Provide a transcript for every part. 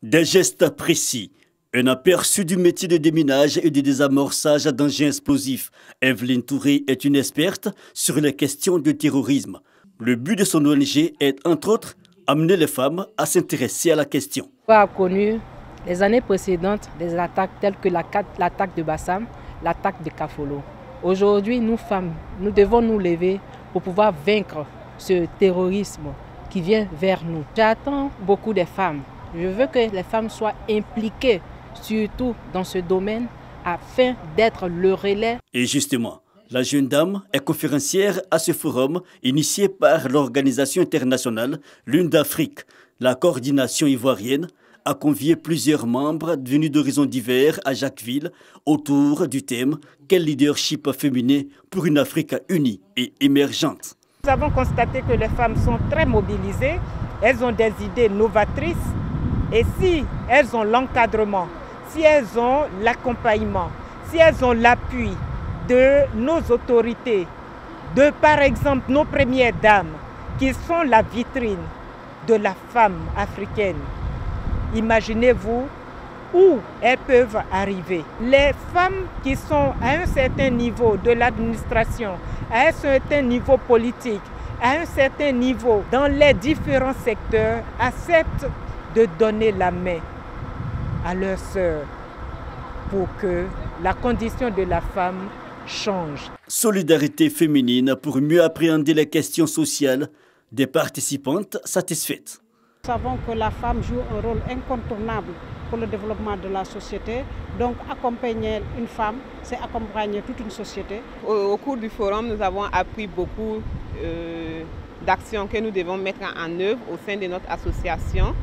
Des gestes précis, un aperçu du métier de déminage et de désamorçage d'engins explosifs. Evelyne Touré est une experte sur les questions de terrorisme. Le but de son ONG est, entre autres, amener les femmes à s'intéresser à la question. On a connu les années précédentes des attaques telles que l'attaque de Bassam, l'attaque de Kafolo. Aujourd'hui, nous femmes, nous devons nous lever pour pouvoir vaincre ce terrorisme qui vient vers nous. J'attends beaucoup des femmes. Je veux que les femmes soient impliquées, surtout dans ce domaine, afin d'être le relais. Et justement, la jeune dame est conférencière à ce forum initié par l'organisation internationale Lune d'Afrique. La coordination ivoirienne a convié plusieurs membres venus d'horizons divers à Jacquesville autour du thème « Quel leadership féminin pour une Afrique unie et émergente ?» Nous avons constaté que les femmes sont très mobilisées, elles ont des idées novatrices et si elles ont l'encadrement, si elles ont l'accompagnement, si elles ont l'appui de nos autorités, de par exemple nos premières dames qui sont la vitrine de la femme africaine, imaginez-vous où elles peuvent arriver. Les femmes qui sont à un certain niveau de l'administration, à un certain niveau politique, à un certain niveau dans les différents secteurs, acceptent de donner la main à leurs sœurs pour que la condition de la femme change. Solidarité féminine pour mieux appréhender les questions sociales des participantes satisfaites. Nous savons que la femme joue un rôle incontournable pour le développement de la société. Donc accompagner une femme, c'est accompagner toute une société. Au cours du forum, nous avons appris beaucoup d'actions que nous devons mettre en œuvre au sein de notre association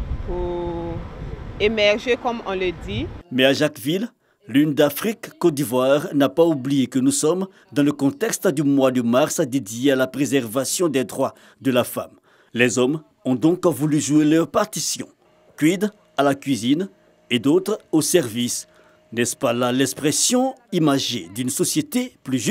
pour émerger comme on le dit. Mais à Jacquesville, Lune d'Afrique Côte d'Ivoire n'a pas oublié que nous sommes dans le contexte du mois de mars dédié à la préservation des droits de la femme. Les hommes ont donc voulu jouer leur partition. Quid à la cuisine et d'autres au service. N'est-ce pas là l'expression imagée d'une société plus juste ?